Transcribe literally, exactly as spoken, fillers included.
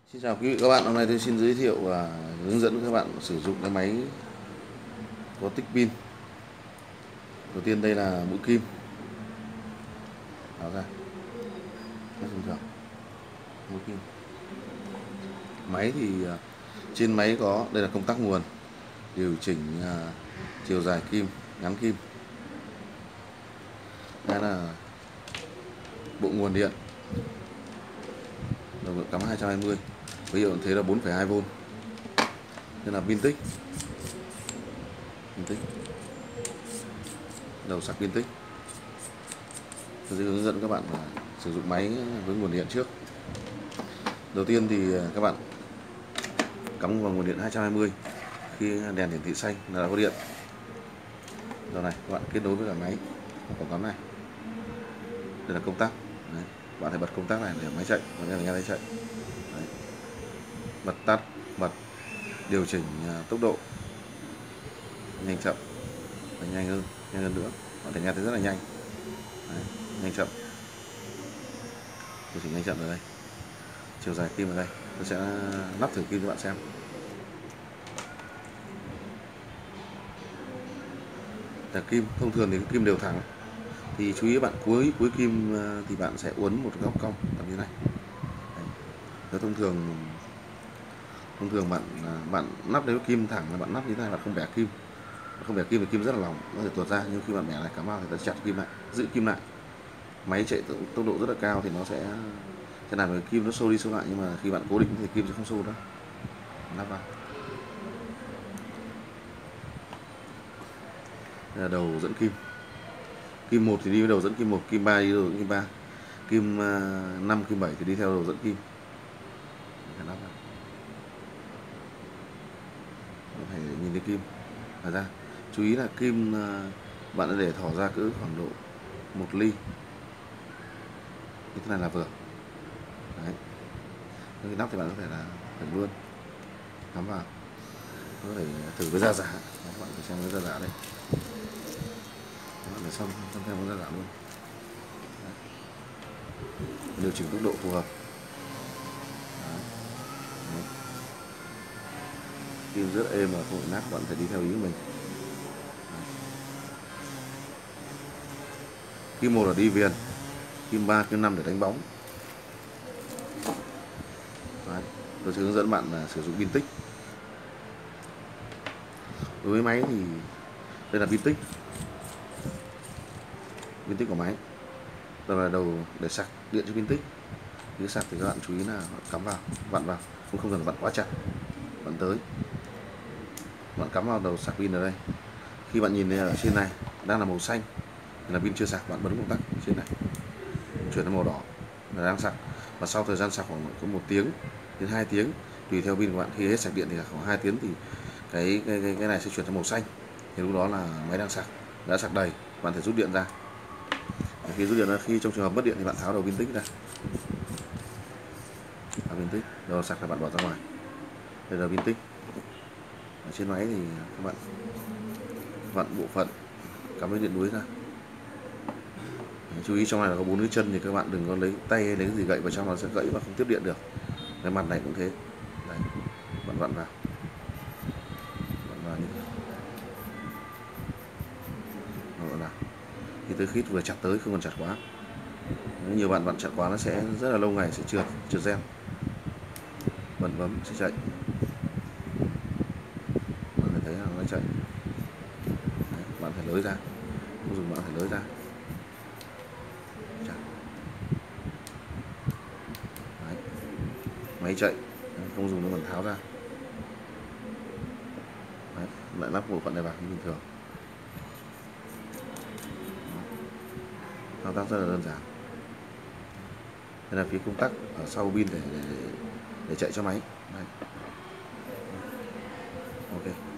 Xin chào quý vị các bạn, hôm nay tôi xin giới thiệu và hướng dẫn các bạn sử dụng cái máy có tích pin. Đầu tiên đây là mũi kim, tháo ra, rất bình thường, mũi kim. Máy thì à, trên máy có, đây là công tắc nguồn, điều chỉnh à, chiều dài kim, ngắn kim. Đây là bộ nguồn điện, đầu cắm hai trăm hai mươi, ví dụ thế là bốn phẩy hai vôn. Đây là pin tích, pin tích, đầu sạc pin tích. Tôi sẽ hướng dẫn các bạn là sử dụng máy với nguồn điện trước. Đầu tiên thì các bạn cắm vào nguồn điện hai trăm hai mươi, khi đèn hiển thị xanh là đã có điện. Giờ này các bạn kết nối với cả máy ổ cắm này, đây là công tắc. Đấy, bạn phải bật công tắc này để máy chạy, và đây là nghe máy chạy. Đấy. Bật tắt, bật, điều chỉnh tốc độ nhanh chậm, và nhanh hơn, nhanh hơn nữa, bạn thể nghe thấy rất là nhanh. Đấy, nhanh chậm, điều chỉnh nhanh chậm ở đây, chiều dài kim ở đây. Tôi sẽ lắp thử kim cho bạn xem. Là kim thông thường thì cái kim đều thẳng, thì chú ý bạn cuối cuối kim thì bạn sẽ uốn một góc cong tầm như này. Đấy. Thông thường thông thường bạn bạn nắp nếu kim thẳng là bạn nắp như thế này, bạn không bẻ kim, không bẻ kim thì kim rất là lỏng, nó thể tuột ra. Nhưng khi bạn bẻ này cắm vào thì ta chặt kim lại, giữ kim lại. Máy chạy tốc độ rất là cao thì nó sẽ sẽ làm cái kim nó xô đi xô lại, nhưng mà khi bạn cố định thì kim sẽ không xô đâu. Nắp vào. Đây là đầu dẫn kim. Kim một thì đi với đầu dẫn kim một, kim ba đi với đầu dẫn kim ba, kim năm, kim bảy thì đi theo đầu dẫn kim. Nắp vào. Phải nhìn thấy kim thả ra. Chú ý là kim bạn đã để thỏ ra cỡ khoảng độ một ly, như thế này là vừa. Đấy. Cái nắp thì bạn có thể là phải luôn cắm vào, có thể thử với da giả. Các bạn phải xem với da giả đây, các bạn phải xong xong theo với da giả luôn. Đấy. Điều chỉnh tốc độ phù hợp. Đấy. Đấy. Kim rất êm và không bị nát, bạn phải đi theo ý của mình. Đấy. Kim một là đi viền, kim ba, kim năm để đánh bóng. Đấy. Tôi sẽ hướng dẫn bạn là sử dụng pin tích. Đối với máy thì đây là pin tích, pin tích của máy. Đây là đầu để sạc điện cho pin tích. Khi sạc thì các bạn chú ý là cắm vào, vặn vào, không không cần vặn quá chặt, vặn tới. Bạn cắm vào đầu sạc pin ở đây. Khi bạn nhìn thấy ở trên này đang là màu xanh là pin chưa sạc, bạn bấm công tắc trên này, chuyển sang màu đỏ là đang sạc. Và sau thời gian sạc khoảng có một tiếng đến hai tiếng tùy theo pin của bạn. Khi hết sạc điện thì khoảng hai tiếng thì cái cái, cái cái này sẽ chuyển sang màu xanh, thì lúc đó là máy đang sạc, đã sạc đầy, bạn thể rút điện ra. Và khi rút điện ra, khi trong trường hợp mất điện thì bạn tháo đầu pin tích ra, tháo pin tích, đầu sạc là bạn bỏ ra ngoài. Đây là pin tích. Ở trên máy thì các bạn vặn bộ phận cắm dây điện đuối ra. Chú ý trong này là có bốn cái chân, thì các bạn đừng có lấy tay hay lấy cái gì gậy vào trong, nó sẽ gãy và không tiếp điện được. Cái mặt này cũng thế. Đấy, bạn vặn vào, vặn vào như thế. Vặn vào. Thì tới khi vừa chặt tới, không cần chặt quá. Nếu nhiều bạn vặn chặt quá nó sẽ rất là lâu ngày sẽ trượt trượt gen. Bấm bấm sẽ chạy. Bạn phải thấy là nó chạy. Đấy, bạn phải lới ra, không dùng bạn phải lới ra. Đấy. Máy chạy, không dùng nó còn tháo ra. Đấy, lại lắp bộ phận này vào như bình thường. Thao tác rất là đơn giản. Đây là phía công tắc ở sau pin để, để để chạy cho máy. Đấy. Ok.